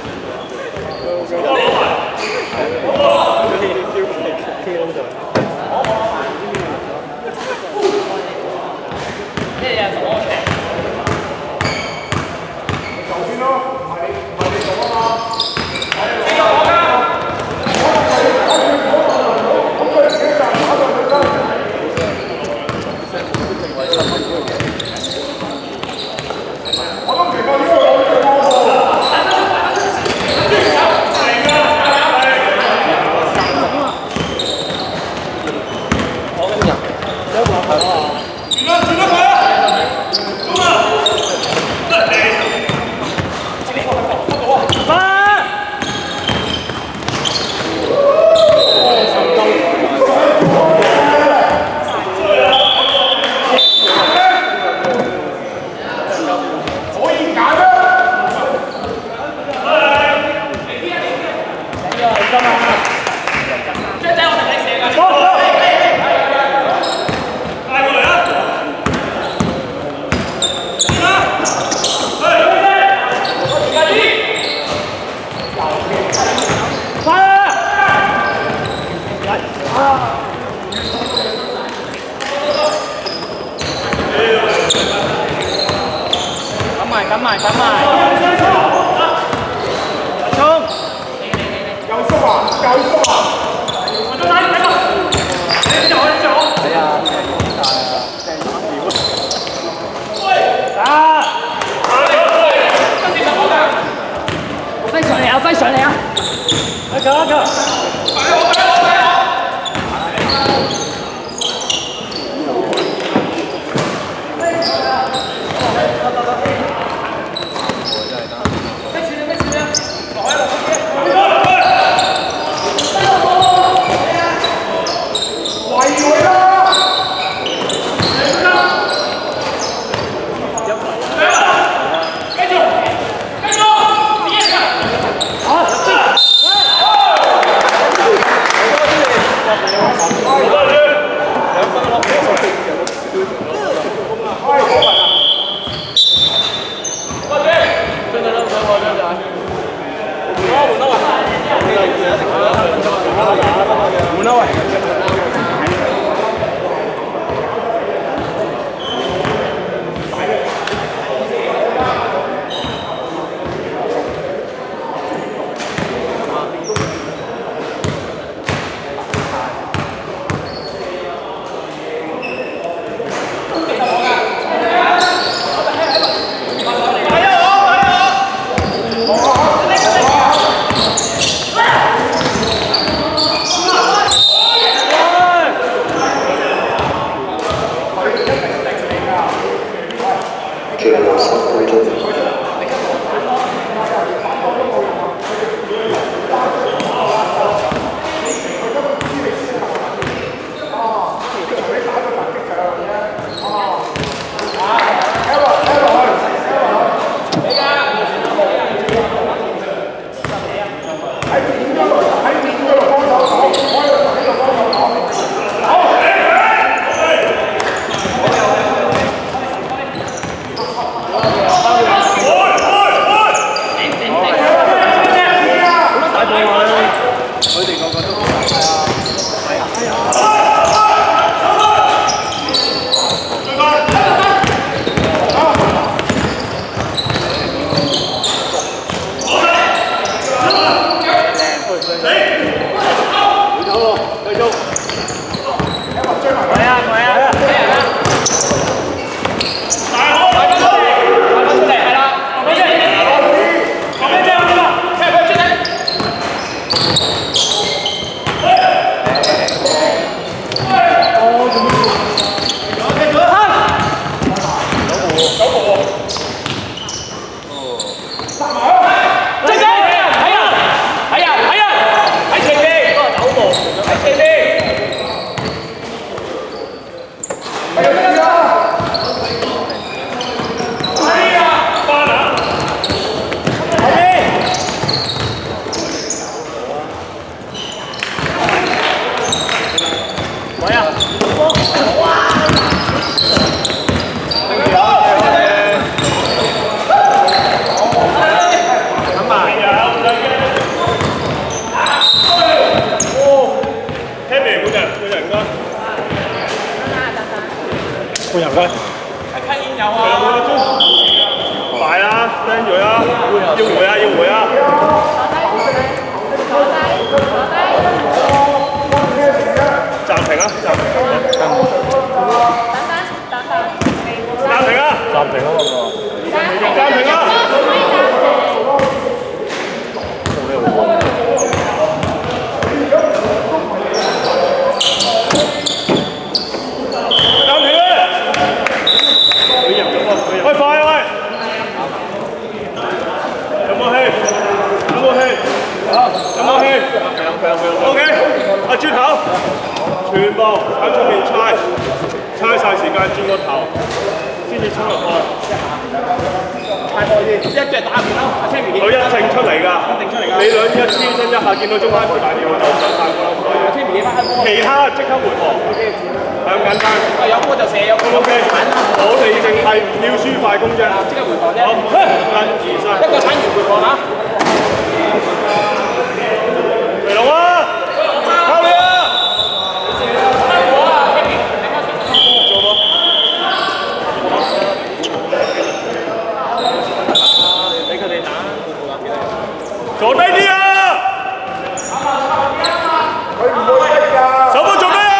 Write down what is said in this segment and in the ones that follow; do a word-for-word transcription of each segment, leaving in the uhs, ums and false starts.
赶埋趕埋，衝！夠縮啊！夠縮啊！我再睇睇個，你走你走。係啊，正大啊，正打屌。打！跟住就我㗎。飛上嚟啊！飛上嚟啊！一球一球。快我快我快我！ 換啦喂！睇人睇人睇人睇前邊，走步喺前邊。 Happy 半人半人唔該。半人唔該。係吸煙有啊。半個鐘。快啦 ，stand 住啦，要回啊，要回啊。坐低，坐低，坐低。暫停啊！暫停。等等，等等。暫停啊！暫停啊！暫停啊！喂，快啊喂！有冇氣？有冇氣？有冇氣 ？O K， 啊轉頭，全部喺出面猜，猜晒時間轉個頭，先至衝入去。猜開啲，一隻打唔到，阿 Timmy 佢一定出嚟㗎，一定出嚟㗎。你兩一超身一下見到中間條大條就唔想太過啦。阿 Timmy 你翻開波，其他即刻回防。係咁簡單。啊有波就射，有波就鏟啦。我哋淨係唔要輸快攻啫。即刻回防啫。好，一、二、三。一個鏟完回防嚇。肥龍啊！靠你啊！我啊 ，Timmy， 你開始做咯。俾佢哋打，坐低啲啊！佢唔會低㗎。手波做咩啊？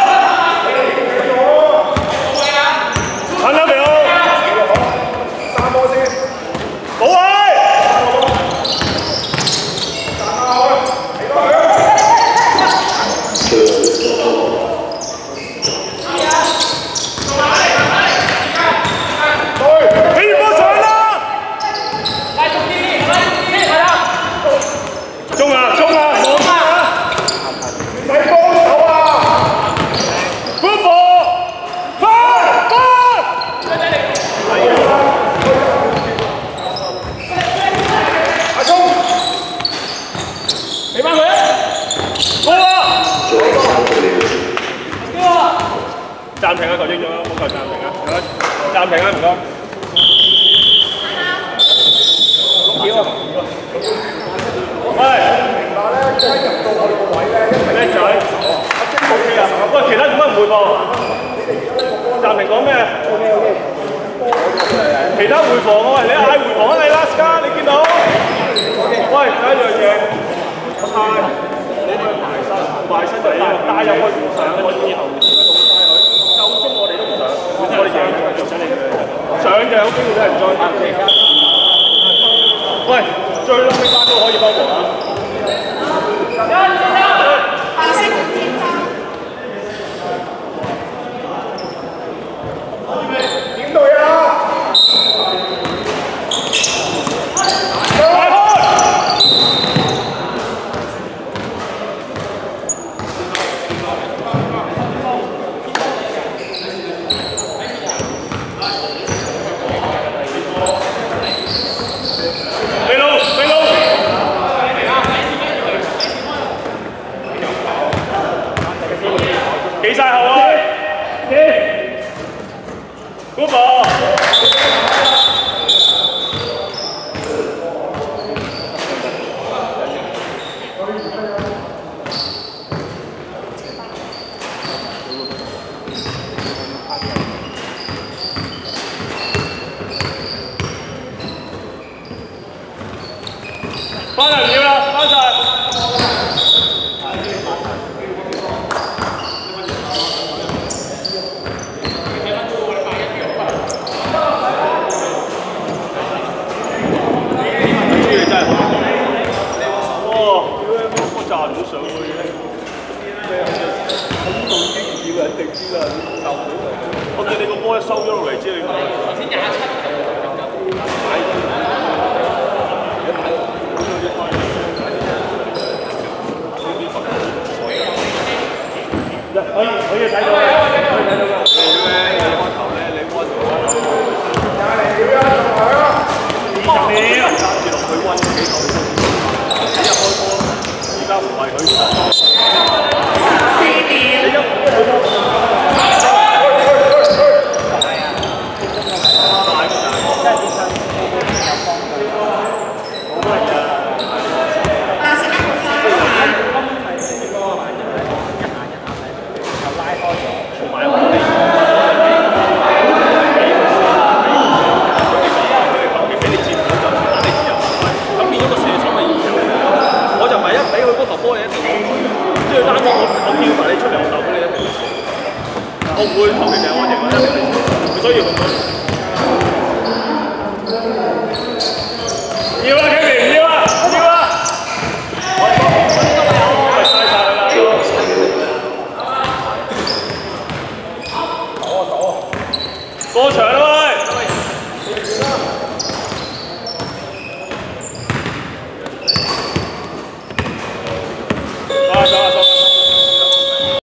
冇位！起波上啦！中啊中啊！冇咩啊！唔使幫手啊 ！Good ball！ 翻翻！俾翻佢啊！過啊！暫停啊！球證咗，冇球暫停啊！暫停啊！唔該。六秒啊！喂，明白咧，即係入到我哋個位咧，一叻仔。阿晶冇嘢啊！喂，其他點解唔回放？暫停講咩 ？O K O K。其他回防啊！喂，你嗌回防啊！你 last 卡，你見到？喂，第一樣嘢。猜，你哋埋身，埋身就帶帶入去唔上，我以後咁帶佢，夠鐘我哋都唔上，我哋贏就上嚟嘅，上就有機會俾人追。喂，最撈尾班都可以幫忙啊！點對啊？企晒後啊！嗰個翻嚟唔要啦，翻晒。炸唔到上去嘅，咁度已經要人定知啦，就唔到我見你個波一收咗落嚟之後，頭先廿七可以可以睇到嘅，可以睇到嘅。你開頭咧，你開頭廿零秒啊，仲係啊，二十秒，暫時落去溫幾球，一開波。而家唔係佢四點，你一大大真係變身，有幫佢，好乜嘢？ 過場啦！